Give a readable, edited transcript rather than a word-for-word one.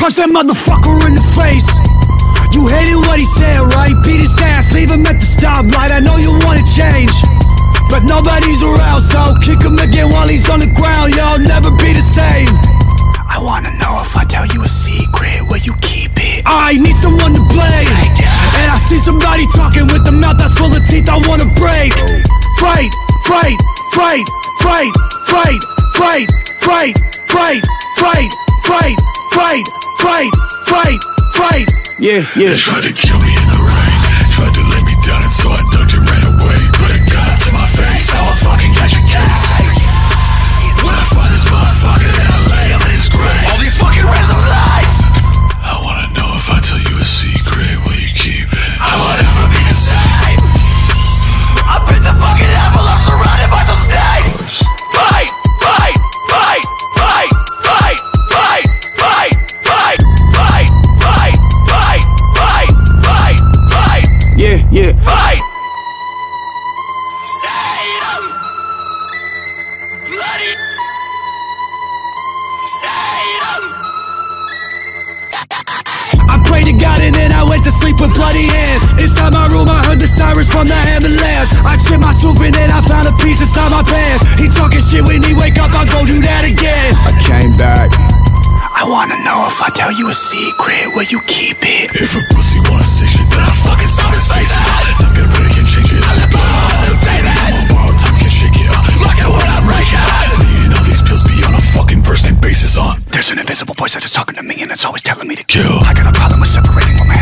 punch that motherfucker in the face. You hated what he said, right? Beat his ass, leave him at the stoplight. I know you wanna change, but nobody's around, so kick him again while he's on the ground. You'll never be the same. I wanna know if I tell you a secret, will you keep it? I need someone to blame, and I see somebody talking with a mouth that's full of teeth I wanna break. Fight, fight, fight, fight, fight, fight, fight, fight, fight, fight, fight, fight, fight, fight. Yeah. They tried to kill me in the rain, tried to lay me down, and so I ducked and ran away. But it got up to my face, now I fucking catch a case. When I find this motherfucker, then I lay him in his grave. All these fucking random lights. I wanna know if I tell you a secret, will you keep it? I won't ever be the same. I bit the fucking apple, I'm surrounded by some snakes. Fight, fight, fight, fight, fight, fight, fight, fight, fight, fight, fight, fight, fight, fight. Yeah. Fight. Stadium. Bloody. Stadium. I prayed to God and then I went to sleep with bloody hands. Inside my room I heard the sirens from the ambulance. I chipped my tooth and then I found a piece inside my pants. He talking shit, when he wake up I'll go do that again. I came back. I wanna know if I tell you a secret, will you keep it? If a pussy wanna say shit, then I fucking stop his face. Not get ready, can change it. Baby, I'm on borrowed time, can't shake it up. Look at what I'm raking. Me and all these pills be on a fucking first name basis on. There's an invisible voice that is talking to me and it's always telling me to kill. I got a problem with separating what my